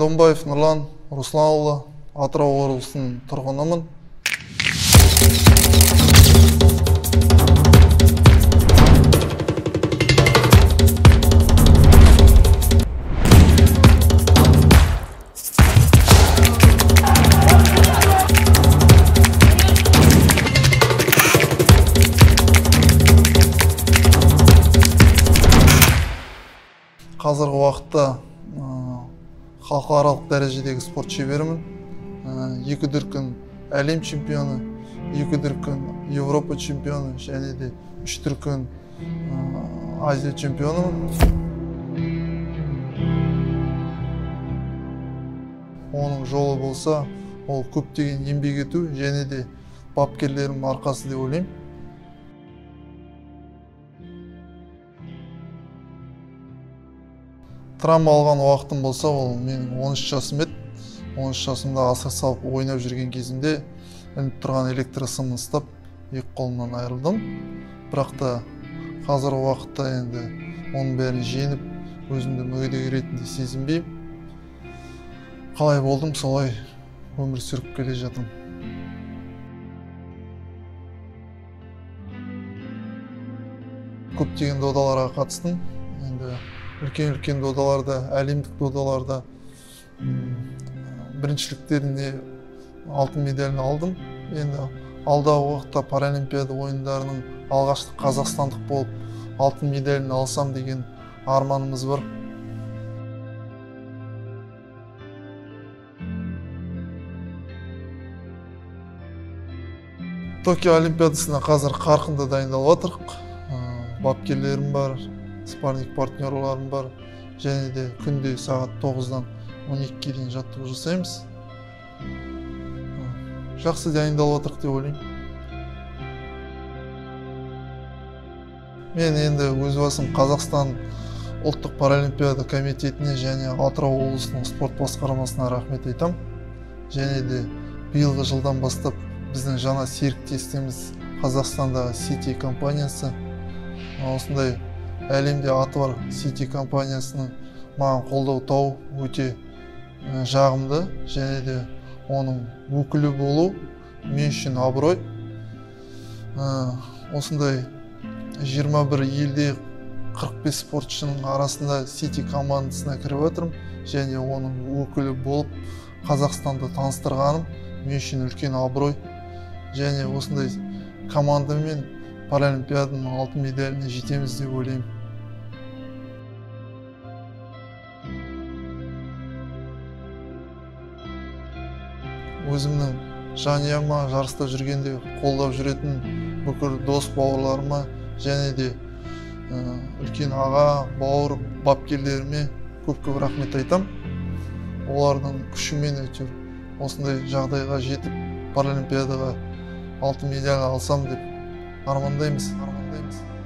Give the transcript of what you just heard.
Жонбаев Нұрлан Русланұлы, Атырау облысының тұрғынымын. Қазіргі уақытта халықаралық дәрежедегі спорт шеберімін. 2 дүркін әлем чемпионы, 2 дүркін Европа чемпионы және де 3 дүркін Азия чемпионымын. Оның жолы болса, ол көптеген еңбек ету және де бапкерлерім арқасы деп ойлаймын. Травма алған уақытым болса, ол менің 13 жасым еді. 13 жасымда асық салып ойнап жүрген кезімде ілініп тұрған электросымды ұстап, 2 қолымнан айырылдым. Бірақ та қазіргі уақытта енді оның бәрін жеңіп, өзімді мүгедек ретінде сезінбеймін. Қалай болдым, солай өмір сүріп келе жатырмын. Көптеген додаларға қатыстым. Енді үлкен додаларда, әлемдік додаларда біріншіліктерінде алтын медалін алдым. Енді алдағы уақытта Паралимпиада ойындарының алғашқы қазақстандық болып алтын медалін алсам деген арманымыз бар. Токио Олимпиадасына қазір қарқынды дайындалып жатырмық. Бапкерлерім бар, спарринг партнерларым бар, және де күнде сағат 9-дан 12-ге дейін жаттығу жасаймыз. Жақсы дайындалып отырық деп ойлаймын. Мен енді өз басым Қазақстан ұлттық паралимпиада комитетіне және Атырау облысының спорт басқармасына рахмет айтам. Және де биылғы жылдан бастап біздің жаңа серіктесіміз Қазақстандағы City компаниясы, осындай әлемде аты бар City компаниясының маған қолдау тауып өте жағымды, және де оның өкілі болу мен үшін абырой. Осындай 21 елде 45 спортшының арасында City командасына кіріп отырмын, және оның өкілі болып Қазақстанды таныстырғаным мен үшін үлкен абырой. Және осындай командамен Паралимпиаданың алтын медаліне жетеміз деп ойлаймын. Өзімнің жанұяма, жарыста жүргенде қолдап жүретін бүкіл дос бауырларыма және де үлкен аға, бауыр, бапкерлеріме көп рахмет айтам. Олардың күшімен әйтеуір осындай жағдайға жетіп, Паралимпиадаға алтын медаль алсам деп армандаймыз.